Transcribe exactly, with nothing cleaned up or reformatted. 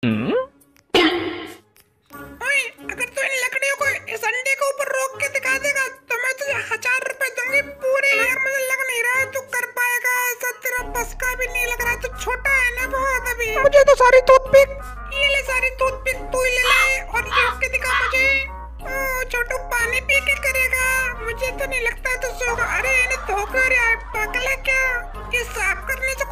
हम्म। ओए, अगर तू इन लकड़ियों को इस अंडे के ऊपर रोक के दिखा देगा तो मैं तुझे हजार रुपए दूंगी पूरे। यार मुझे लग नहीं रहा है तू कर पाएगा ऐसा, तेरा बस का भी नहीं लग रहा है, तू छोटा है ना बहुत अभी। मुझे तो सारी टूथपिक। ये ले सारी टूथपिक तू ही ले ले और रोक के दिखा मुझे। ओ छोटू पानी पी के करेगा, मुझे तो नहीं लगता तू सोगा। अरे इन्हें धोखा रे, पागल है क्या? ये साफ करने से